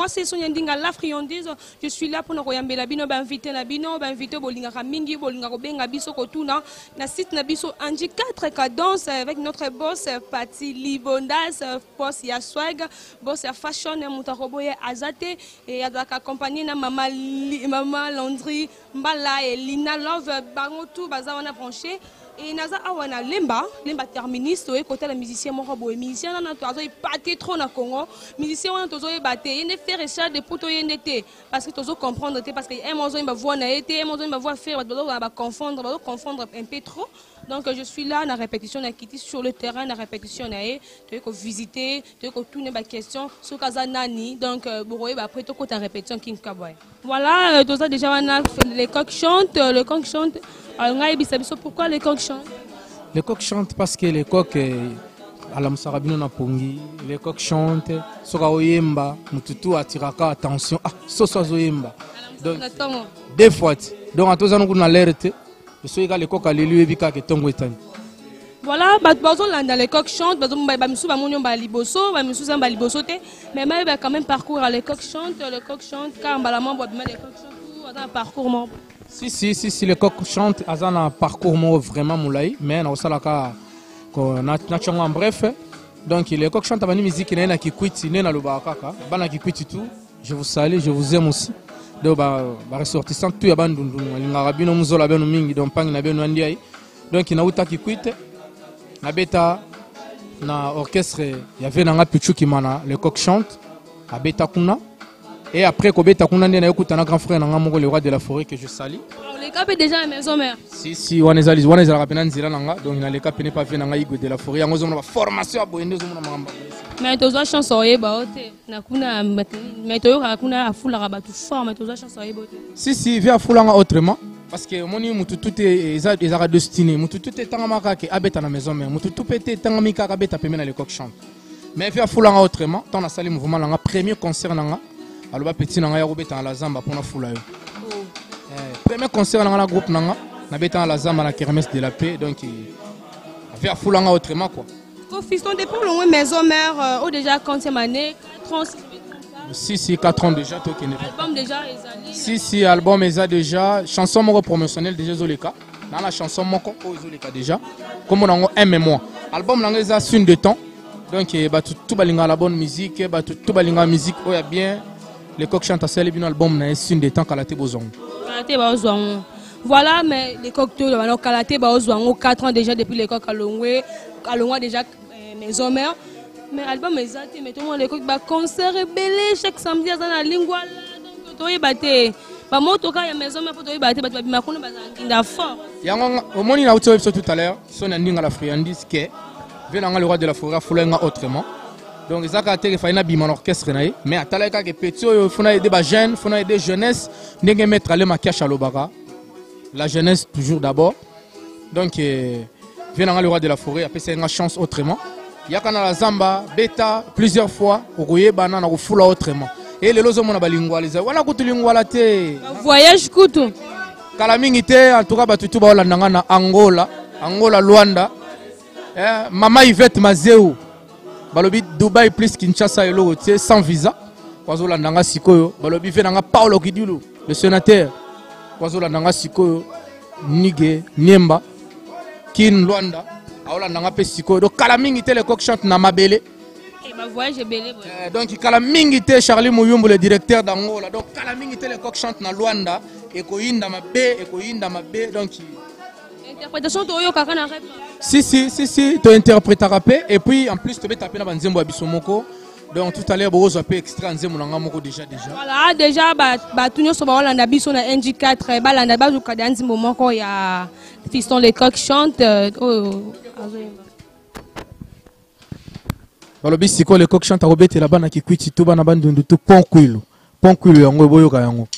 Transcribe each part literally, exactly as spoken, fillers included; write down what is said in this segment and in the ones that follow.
moi c'est Sonia Ndinga la friandise. Je suis là pour nous royamber la bino, inviter la bino, inviter Bolinga Mingi, Bolinga Benga Biso Kotuna, na site na biso Anji quatre cadences avec notre boss Pati Libondas, boss ya swag, boss ya fashion, Mutaroboye Azate et avec accompagné na Mama Mama Landry Mbala et Lina Love Bangotu Bazawana branché. Et naza awana lemba lemba terministe et côté la musicien mon robot musicien na tozo e paté trop na Congo musicien wana tozo e baté ne faire recherche de poto yendete parce que tozo comprendre parce que un mozo ba voix na été un mozo ba voix faire ba confondre ba confondre un peu trop. Donc je suis là na répétition na kiti sur le terrain na répétition na e to ko visiter to ko tourner ba question sur kaza nani donc boroye ba après to ko ta répétition king kaboy. Voilà tozo déjà wana les coqs chantent le coq chante. Alors, pourquoi les coqs chantent? Les coqs chantent parce que les coqs, à la Moussarabino na Pongi, les coqs chantent, Soka Oyemba, Mututu attiraka attention, ah, Soso Zoyemba. Donc, deux fois. Donc, à tous les gens qui ont alerte, je suis les coqs à l'élu et Vika qui tombent. Voilà, les coqs chantent, mais quand même parcours les coqs chantent, les coqs chantent, car les coqs chantent, un parcours membre. Si, si, si, si, les coqs chantent, ils ont un parcours vraiment moulay, mais on a un bref. Donc, les coqs chantent avec une musique qui est qui quitte, qui est dans le bakaka, qui quitte tout. Je vous salue, je vous aime aussi. Donc, les ressortissants, tout est abandonné. Les Arabes, nous sommes là, nous sommes là, nous sommes là. Donc, il y a un qui quitte. Il y a un orchestre, il y avait un pichou qui m'a les coqs chantent, à Beta Kuna. Et après, quand on a un grand frère, le roi de la forêt que je salue. Les cap est déjà à la maison mère. Si, si, on est allé, on est allé, donc les cap n'est pas fait dans l'Igo de la forêt. On a une formation à Boyende. Mais tu as chanson, mais tu as foule à battre fort, mais tu as chanson. Si, si, via foulanga autrement. Parce que mon nom, tout est destiné, tout est en macaque, habite à la maison mère, tout est en mica, habite à Pemena les coqs chantent. Mais via foulanga autrement, dans la salle mouvement, le premier concert. Alors petit nanga ya robeta la zamba pour na fula yo. Premier concert dans la groupe nanga na beta la zamba na kermesse de la paix donc faire fulanga autrement quoi. Vos fistons depuis loin maison mère ou déjà quantième année quatre ans si si quatre ans déjà toi qui album déjà ezali. Si si album eza déjà chanson moko promotionnelle déjà zoleka. Dans la chanson moko zoleka déjà comme on a un mémoire. Album nanga eza une de temps donc ba tout balinga la bonne musique ba tout balinga musique oh ya bien. Les coqs chantent à celle d'un album, c'est une des temps qu'à la Tébozon. Voilà, mais les coqs, alors qu'à la Tébozon, quatre ans déjà depuis les coqs à Longwe, à Longwe déjà maison mère. Mais l'album est exact, mais tout le monde les coqs, concert rebelle chaque samedi dans la lingua. Donc, tu es battu. Pas moi, tu as maison mère pour te battre, tu as battu, tu as fort. Au moment où il a tout à l'heure, son ending à la friandise qui est, vient le roi de la forêt, foulenga autrement. Donc, il faut aider l'orchestre, mais à tel cas que petit, il faut aider les jeunes, il faut aider les jeunesses, il faut mettre les maquillages à l'obara. La jeunesse, toujours d'abord. Donc, il vient le roi de la forêt, après c'est une chance autrement. Il y a la zamba, bêta, plusieurs fois, au rouillé, banana, au foula autrement. Et les lozo mona balingwa, les voilà kutu lingwa la te. Voyage kutu. Kalamingité, en tout cas, batutu ba na Angola, Angola, Luanda. Mama Yvette Mazeu. Balobi Dubaï plus Kinshasa et l'autre sans visa. Kwazola nanga sikoyo. Balobi venanga Paulo Kidulu, le sénateur. Kwazola nanga sikoyo. Nige, Niemba, Kin Luanda. Aola nanga pe sikoyo. Donc Kalamingi te le coq chante na Mabele. Et ma voyage est belé. Donc Kalamingi te Charlie Mouyumbu le directeur d'Angola. Donc Kalamingi te le coq chante na Luanda. Et Koyinda Mabe, et Koyinda Mabe. Donc interprétation de Oyo Kakana rap. Si, si, si, si, tu interprètes à rapper et puis en plus tu vas taper dans Nzembo Abisomoko. Donc tout à l'heure, vous avez extra Nzembo Nangamoko déjà déjà. Voilà, déjà, bah, tout le monde va en Abisso na N J quatre, bah, l'Andaba du Kadan Nzembo Moko, il y a Fiston les coqs chantent. Oh, le bis, c'est quoi les coqs chantent à Robert et la bande qui quitte tout bas na bande de tout pont kuilo. Pont kuilo, yango boyo kayango.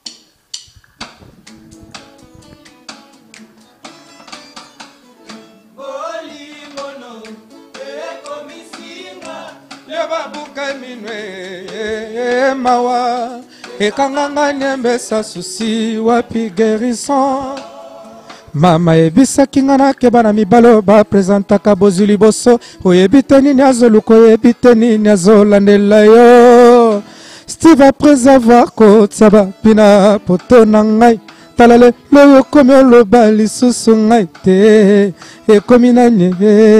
Mawa ekanganga nyembe sa susi wapi guérison mama ebisa kingana ke bana mibalo ba presentaka bozuli boso oyebite nini azoluko oyebite nini azolandela yo Steve après avoir kotsaba pina poto na ngai talale loyo komi oloba lisusu ngai te ekomi nani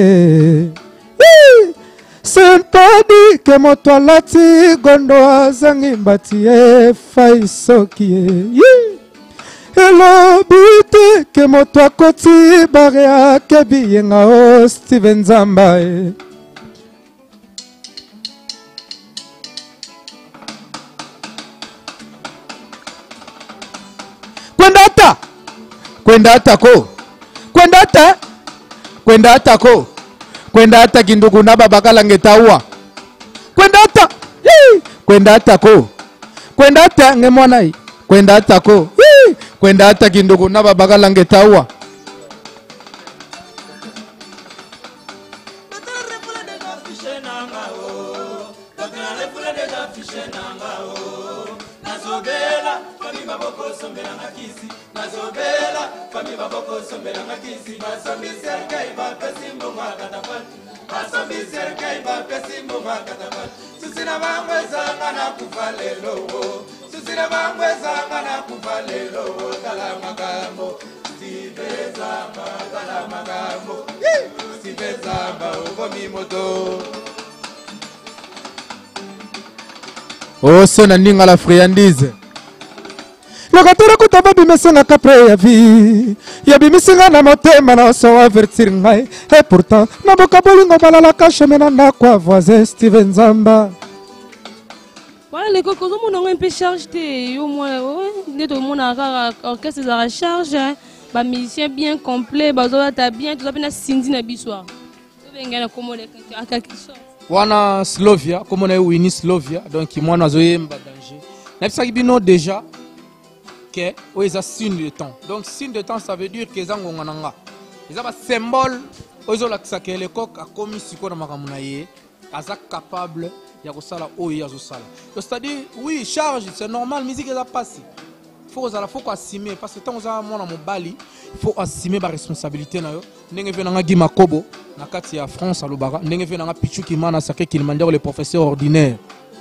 sentadi ke moto alati gondo azangi mbati efai soki ye elobi te ke moto akoti bare akebi yenga o Steven Nzamba e Kwendata Kwendata ko Kwendata Kwendata ko Kwendata kindugu na babakala ngetaua Kwendata Kwendata ko Kwendata ngemwana hii Kwendata ko Kwendata kindugu na babakala ngetaua Oh, sona ninga la friandise. Lokatera kutaba bimesenga kapre ya vi. Ya bimisenga na motema na so avertir ngai. Et pourtant, na boka bolingo balala kashe menana kwa voisin Steven Nzamba. Voilà, les cocos, on a un peu chargé. Au moins, on a un orchestre à charge. Bah, musicien bien complet. Bah, on a bien. Tout ça, on a Cindy na bissoir. Wana Slovia, comme on a eu une Slovia, donc moi on a eu un danger. N'importe qui nous déjà que où ils ont signe de temps. Donc signe de temps, ça veut dire que ils ont un ils ont un symbole. Ils ont l'accès que le coq a commis ce qu'on a maramunaye, ils sont capables de faire ça où ils ont ça. C'est-à-dire oui charge, c'est normal, musique est passée. Faut faut faut assumer parce que tant que ça mon bali, il faut assumer ma responsabilité na yo. Ndenge vena nga Gima Kobo na kati ya France alobaka, ndenge vena nga Pichu Kimana sake Kilimanjaro le professeur ordinaire.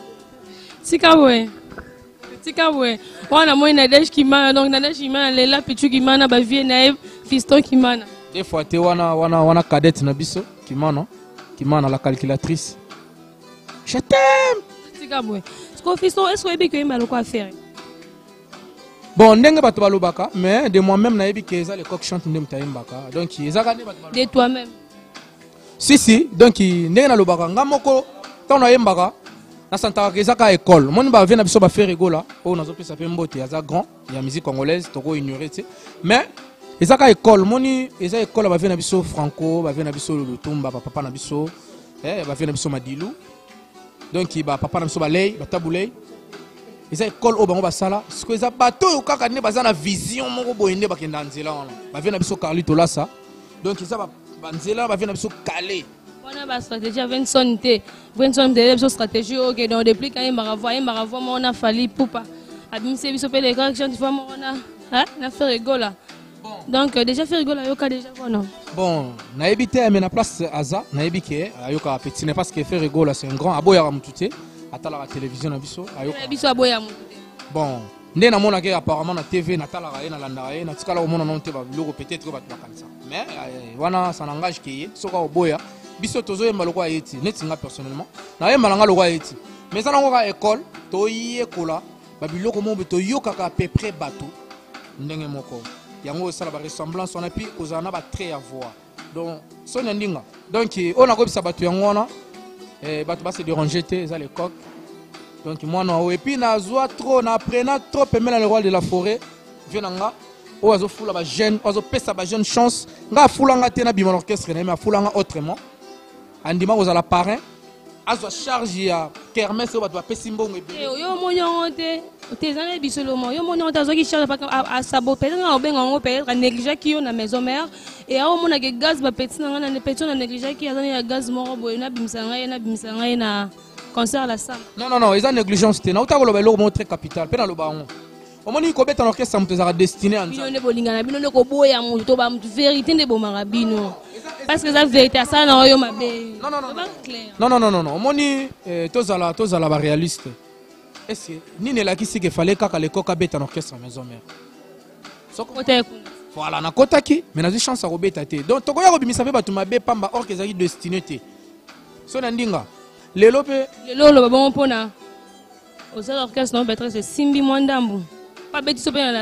Sikabwe. Sikabwe. Wana moi na Desh Kimana donc na Desh Kimana lela Pichu Kimana ba vie naïf fiston Kimana. Des fois te wana wana wana cadette na biso Kimana, Kimana la calculatrice. Je t'aime. Sikabwe. Ce qu'on fiston est-ce que ebe que maloko à faire? Bon, ndenge bato balobaka, mais de moi-même naebi que ça les coq chante ndem taimbaka. Donc ezaka ne bato balobaka. De toi-même. Si si, donc ndenge na lobaka ngamoko tant na yembaka na santaka que ezaka école. Moni ba vient na biso ba faire rigola, o nazo pesa pe mbote aza grand, ya musique congolaise toko ignorer tu. Mais ezaka école, moni eza école ba vient na biso franco, ba vient na biso lutumba, ba papa na biso, eh ba vient na biso madilu. Donc ba papa na biso ba lei, ba tabulei. Ils ont école au bango basala ce que ça bateau au kaka ne bazana vision moko boyende bakenda nzela wana ba vient na biso Carlito Lassa donc ils a banzela ba vient na biso Calais on a ba stratégie Vincent T Vincent T biso stratégie OK donc depuis quand il m'a renvoyé m'a renvoyé on a fallu poupa abimse biso pe les corrections fois on a hein na fait rigola donc déjà fait rigola yoka déjà bon bon na habité mais na place aza na habité yoka petit ne parce que fait rigola c'est un grand aboya ramutute atala la télévision na biso ayoka biso aboya mutu bon ndé na mona ke apparemment na T V na tala ra na landa ra na tikala mona non te ba biloko peut-être ba tukanisa mais wana ça n'engage que soka oboya biso tozo yemba lokwa yeti neti nga personnellement na yemba nga lokwa yeti mais ça na ngoka école to yekola ba biloko mo to yoka ka à peu près bateau ndenge moko yango ça la ressemblance on a pi ozana ba très à voir donc sonya ndinga donc on a ko bisa bateau yango wana et bato ba se déranger te ça les coqs donc moi non et puis na zoa trop na prena trop pemela le roi de la forêt venanga o azo fula ba jeune azo pesa ba jeune chance nga fulanga te na bima l'orchestre na mais fulanga autrement andima aux la parrain azo charge ya kermesse o bato ba pesi mbongo e yo monyo te te zana bisolo mo yo monyo ta zo ki charge à sabo pe nga obenga ngo pe négliger ki yo na maison mère et awo mona ke gaz ba petit na na petit na négliger ki azana ya gaz mo boy na bimisa ngai na bimisa ngai na concert la salle non non non ils ont négligence te na uta ko lo ba lo mo très capital pe na lo ba ngo o moni ko beta l'orchestre mto za destiné en bino ne bolinga na bino ne ko boya mo to ba mtu vérité ne bo marabino parce que ça vérité ça na yo mabe non non non non non non non o moni tozala tozala ba réaliste est-ce que nini elakisi ke fallait kaka lekoka beta na orchestre maison mère soko voilà na kotaki mais na chance à kobeta te donc tokoya kobimisa pe bato mabe pamba or kezaki destiné te so na ndinga lelo pe lelo lo babongo mpona osala orchestre na maîtresse simbi mwandambu pa beti so pe na la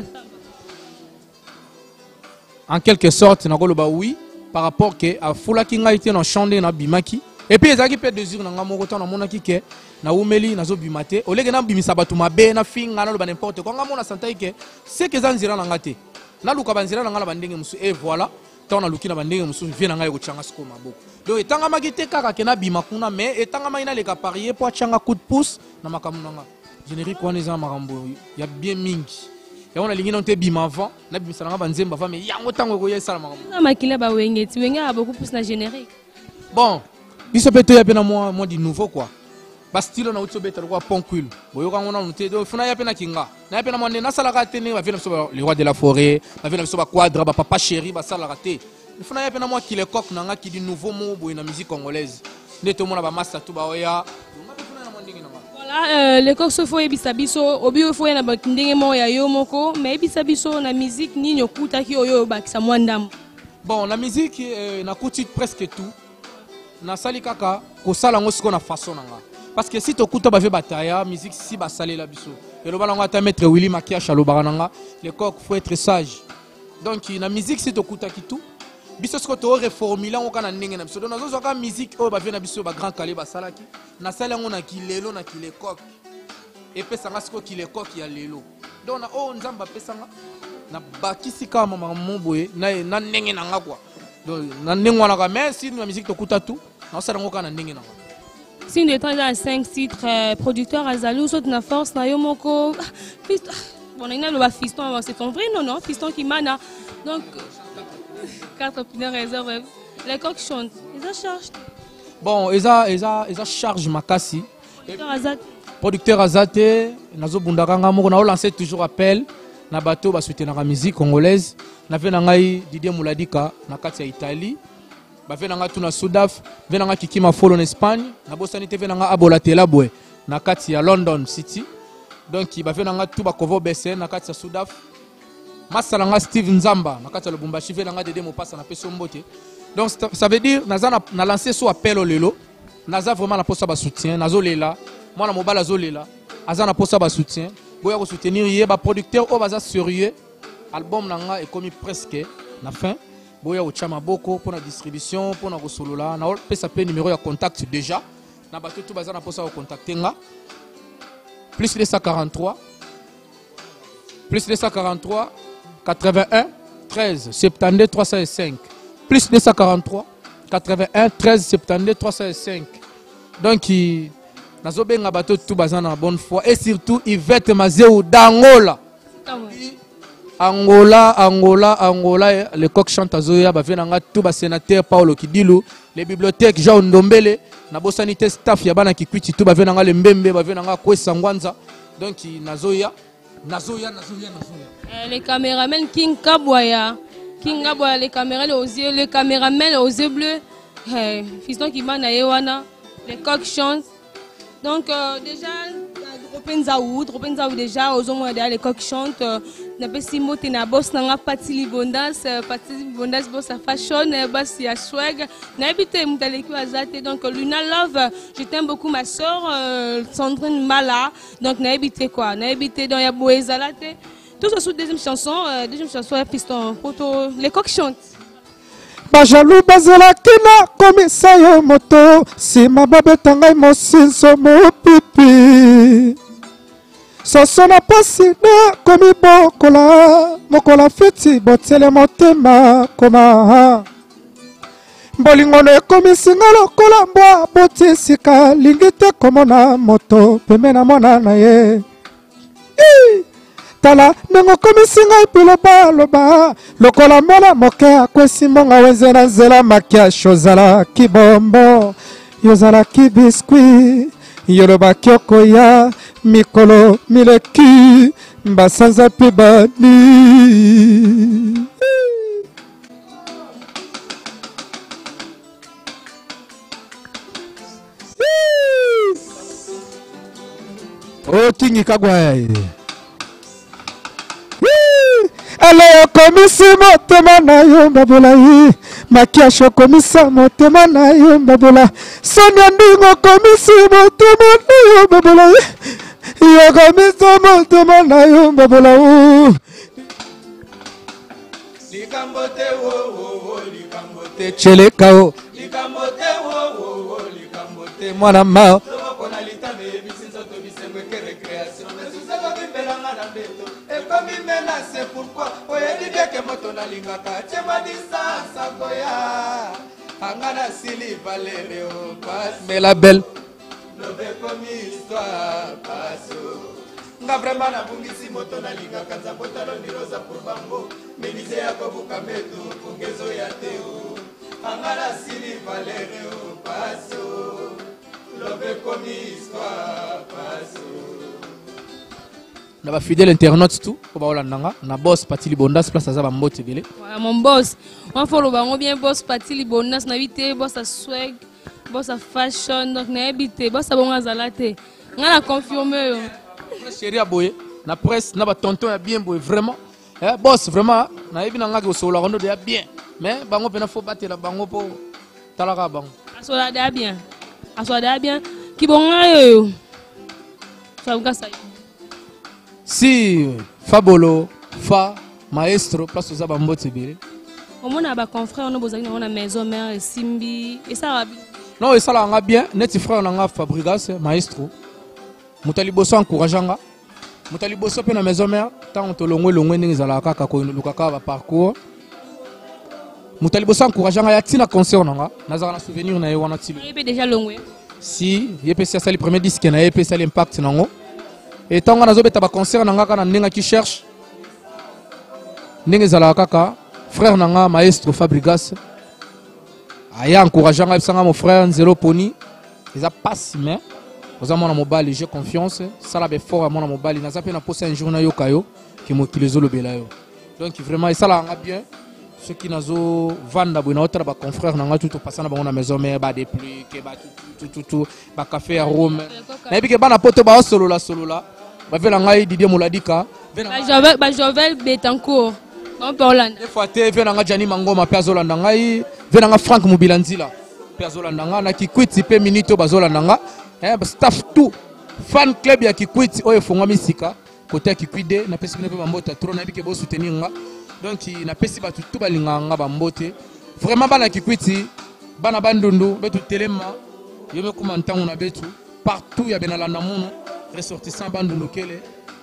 en quelque sorte nakoloba oui par rapport que a fulaki ngai te na chande na bimaki et puis ezalaki pe désir na nga moko ta na monaki ke na umeli nazo bimate oleke na bimisa bato mabe na finga na loba n'importe quoi nga mona santai ke c'est que zanzira na nga te na luka banzira na nga na bandenge musu et voilà tant na luki na bandenge musu vie na nga yeko changa sko maboko donc etanga magite kaka ke na bima kuna mais etanga mai na leka parier pour changa coup de pouce na makamu na nga générique wana eza makambo ya bien mingi et on a ligné dans tes bim avant na bimisa na nga banzemba va mais yango tango ko yesa na makambo na makila ba wenge ti wenge a beaucoup plus na générique bon biso pe to ya pe na moi moi du nouveau quoi bastilo na utso beta kwa poncule boyoka ngona nte do funa ya pe na kinga na ya pe na mwande na sala ka tene ba vena so le roi de la forêt ba vena so ba quadra ba papa chéri ba sala raté funa ya pe na moi qui le coq na nga qui du nouveau mot boy na musique congolaise ndeto mona ba master to ba oya voilà le coq so fo ebisa biso obi fo na ba ndenge mo ya yo moko mais ebisa biso na musique nini okuta ki oyo ba kisa mwandam bon la musique euh, na kuti presque tout na sali kaka ko sala ngo siko na façon nanga parce que si tu écoutes ba bataya musique si ba salé la biso et le balanga ta maître Willy Makia chalo barananga le coq faut être sage donc na musique si tu écoutes ki tout biso siko to reformuler ngo kana ndenge na biso donc nazo ka musique o ba na biso ba grand calé ba salaki na sala ngo na kilelo na kile coq et pesa nga siko kile coq ya lelo donc na o nzamba pesa nga na bakisi kama mama boye na na ndenge na nga quoi donc na ndenge wana ka mais si na musique to écoutes tout na sala ngo kana ndenge na nga. Si nous étions dans cinq titres, euh, producteur Azalou, saute na force, na yomoko, fiston, bon, il y a le fiston, c'est ton vrai nom, non? Fiston qui mana. Donc, quatre opinions réserves. Les coqs chantent, ils ont charge. Bon, ils ont, ils ont, ils ont charge makasi. Producteur Azate. Producteur Azate, nazo bundaranga moko, na lancé toujours appel, na bateau, ba soutenir la musique congolaise. Na fait nangai Didier Mouladika, na kati ya Italie. Ba venanga tuna Sudaf, venanga kikima follow en Espagne, na bosani te venanga abolatela boy, na kati ya London City. Donc ba venanga tout ba kovo bese na kati ya Sudaf. Masalanga Steve Nzamba, na kati ya Lubumbashi venanga dede mo passa na peso mbote. Donc ça veut dire naza na, na lancer so appel au lelo, naza vraiment na posa ba soutien, nazo lela, moi na mobala zo lela, aza na posa ba soutien, boya ko soutenir yé ba producteur o baza sérieux. Album nanga est commis presque na fin. Boya ochama boko pour la distribution pour na kosolola na pesa pe numéro ya contact déjà na bato tout bazana pour ça contacter nga plus deux cent quarante-trois plus deux cent quarante-trois quatre-vingt-un treize soixante-douze trois cent cinq plus deux cent quarante-trois quatre-vingt-un treize soixante-douze trois cent cinq donc nazo benga bato tout bazana bonne foi et surtout Yvette Mazeu d'Angola. Angola, Angola, Angola, le coq chante à Zoya, Bavenanga, tout bas sénateur Paolo Kidilou, les bibliothèques Jean Ndombele, Nabo sanité staff Yabana Kikwiti, tout Bavenanga, le Mbembe, Bavenanga, Kwe Sangwanza, donc Nazoya, Nazoya, Nazoya, Nazoya. Les caméramans King Kabwaya, King Kabwaya, les caméramans aux yeux, les caméramans aux yeux bleus, fiston qui m'a naïwana, les coqs chantent. Donc euh, déjà, Dropenzaou, Dropenzaou déjà, aux hommes les coqs chantent. Na pesi mote na boss na nga Patili Bondas, Patili Bondas boss à fashion, boss ya swag. Na habité mutaleki Azate, donc Luna Love, je t'aime beaucoup ma soeur euh, Sandrine Mala. Donc na habité quoi, na habité dans ya Boezalate. Tout ça sous deuxième chanson, euh, deuxième chanson ya piston poto les coqs chantent. Bajalou bazela kina komisa yo moto, si mababeta ngai mosinso mo pipi. Sosona pasina komi bokola mokola feti botele motema koma bolingo ne komi singa lokola mbwa botisika lingi te komona moto peme na mona na ye tala ndenge komi singa ipiloba loba lokola mona moke akwesi mbonga wenze na nzela makiasho ozalaki bombo yozalaki biskwi yoloba kyoko ya mikolo mileki mbasanza pe bani Oh, Kingi Kagwaye. Alors, komisi motema na yo mbabola yi. Makiasho komisa motema na yo mbabola. Sonia ndingo komisi motema na yo mbabola yi. Yo komisa motema na yo mbabola yi. Likambote wo wo wo likambote cheleka wo. Likambote wo wo wo likambote mwana mao. Kona litame bisinzo to bisengwe ke recreation. Mesuzaka bimbelanga na beto. E komi mena c'est pourquoi oye di bien que moto na lingaka. Chema di sansa koya. Angana sili Valério passe. Mais la belle. Love comme histoire passe. Nga vraiment na bungisi moto na lingaka nzambota lo ndiroza pour bango. Menize ya kobuka metu kungezo ya teo. Angana sili Valério passe. Love comme histoire passe. Na ba fidèle internaute tout ko ba olandanga na boss Patili Bondas place za ba mbote belé. Voilà mon boss. On follow bango bien boss Patili Bondas na vite boss a swag, boss a fashion donc na habité boss a bonga zalate. Nga na confirmer yo. Chérie aboye na presse na ba tonton ya bien boye vraiment. Eh boss vraiment na yebi na nga ko so la rondo de bien. Mais bango pena faut battre la bango po talaka bango. Asola de bien. Asola de bien. Ki bonga yo. Ça vous ça. Si Fabolo, Fa, Maestro, place aux abambotes belé. Au moins, on a confrère, on a on a maison mère et Simbi et ça va bien. Non, et ça là on a bien. Net frère on a Fabrigas, Maestro. Mutali bosso encourageanga. Mutali bosso pe na maison mère. Tant on te longwe longwe ningi zala kaka ko lukaka ba parcours. Mutali bosso encourageanga ya tina concert nanga. Nazara na souvenir na yewana tilo. Il est déjà longwe. Si, yepé ça le premier disque na yepé ça l'impact nango. Et tant qu'on a zobé taba concert nanga kana ninga qui cherche. Ninga zala kaka frère nanga Maestro Fabrigas. Aya encourageant absanga mon frère Nzelo Pony. Ils a pas si mais aux amona mobile j'ai confiance. Ça la be fort à mon mobile. N'a pas na poser un jour na yo kayo qui mo qui les zo lobela yo. Donc vraiment ça la nga bien. Ceux qui nazo vanda bo na autre ba confrère nanga tout passant na ba na maison mais ba des pluies que ba tout tout tout ba café à Rome. Na bi ke ba na poto ba solo la solo la. Ba vela ngai Didier Mouladika. Ba Jovel ba Jovel Betancourt. On parle. Des fois te vena nga Jani Mangoma pe azolanda ngai. Vena nga Frank Mubilanzila. Pe azolanda nga na Kikwiti pe minito bazolanda nga. Eh staff tout. Fan club ya Kikwiti oyo fonga misika. Côté Kikwide na pesi ne pe bambota trop na bi ke bo soutenir nga. Donc na pesi ba tout balinga nga bambote. Vraiment bana Kikwiti bana bandundu betu telema. Yome kuma ntango na betu partout ya benalanda muno. Ressortissant bandundu kele.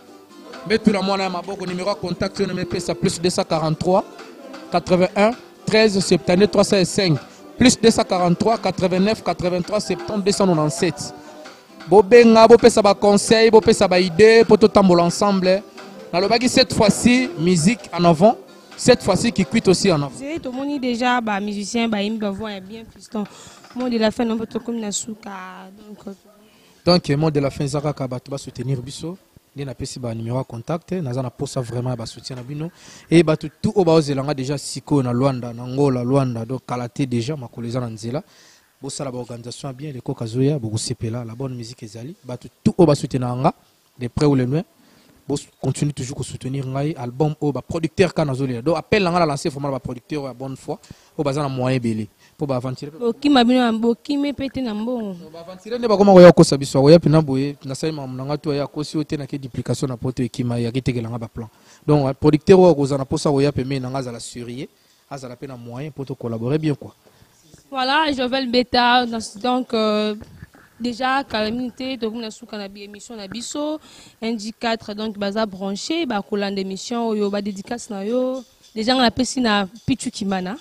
Betu la mwana ya maboko numéro de contact on me pesa plus deux cent quarante-trois quatre-vingt-un treize soixante-dix trois cent cinq plus deux cent quarante-trois quatre-vingt-neuf quatre-vingt-trois soixante-dix deux cent quatre-vingt-dix-sept. Bo benga bo pesa ba conseil bo pesa ba idée pour tout tambour ensemble. Na lo baki cette fois-ci musique en avant, cette fois-ci qui quitte aussi en avant. C'est tout le monde déjà ba musicien ba imba voix bien piston. Moi de la fin on peut tout comme na souka donc donc moi de la fin zaka ka ba to soutenir biso. Ni na pesi ba numéro de contact naza na posa vraiment ba soutien na bino et ba tout tout o ba ozelanga déjà siko na Luanda na Angola Luanda donc kalaté déjà makoleza na nzela bo sala ba organisation bien les kokazoya bo sepela la bonne musique ezali ba tout tout o ba soutenir nga de près ou de loin bo continue toujours ko soutenir ngai album o ba producteur kana zolia donc appel nga la lancer vraiment ba producteur à bonne foi o ba za na moyen belé pour ba aventurer boki mabino boki me pété na mbongo ba aventurer ne ba koma ya kosa biso ya pina boye na sai mam nanga to ya kosi ote na ke duplication na poto ekima ya ketekela nga ba plan donc producteur o ko za na posa ya pe me nanga za la surrier aza la pena moyen pour te collaborer bien quoi. Voilà, Jovel Beta donc euh, déjà calamité donc na souka na émission na biso N J quatre donc baza branché ba kolanda émission yo ba dédicace na yo déjà na pesi na Pichu Kimana.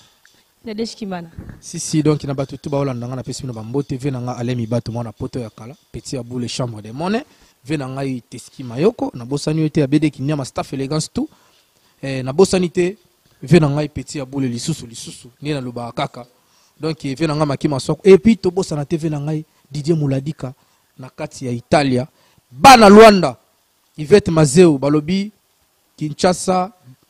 Si si donc il n'a pas tout ba Hollande na pesi na bambote venanga alemi bato mona poto ya kala petit abou les chambres de monnaie venanga i teski mayoko na bosani yote ya bede kinyama staff élégance tout eh na bosanité venanga i petit abou les lisusu lisusu ni na luba kaka donc venanga makima soko et puis to bosana te venanga Didier Mouladika na kati ya Italia bana Luanda Yvette Mazeu balobi Kinshasa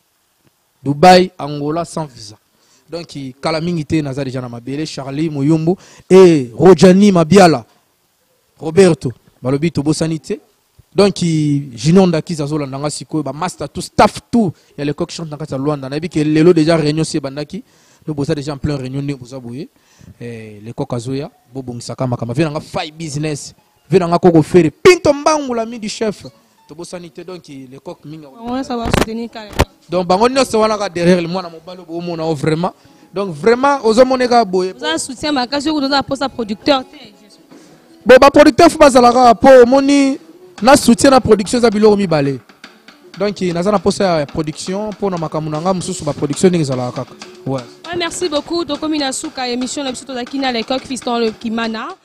Dubaï Angola sans visa. Donc, Kalamingite Naza déjà na mabele, Charlie Moyumbu et Rojani Mabiala, Roberto, Balobi Tobo Sanité, donc Junior Ndaki Zazola Nanga Siko, ba master tout, staff tout, il y a les coq chante dans la Luanda. On a vu que les lots déjà réunion c'est Bandaki, nous bossons déjà en plein réunion, nous bossons bouillé, les coq Azoya, Bobong Sakama, Kama, viens dans five business, viens dans Koko Ferry, Pintombang ou l'ami du chef, tu bosses sanité donc les coq minga. On ça va soutenir carrément. Donc bangon ne se voit derrière le mois na mobalo bo mo na vraiment, donc vraiment aux hommes on est gars boy. Vous avez soutien ma case vous donnez pour sa producteur. Bon ba producteur faut pas la pour moni na soutien na production za biloko mi balé. Donc na za na posa production pour na makamunanga mususu ba production ni za la kaka. Ouais. Ouais, merci beaucoup. Donc comme il a souka émission na biso to zakina les coq fiston le Kimana.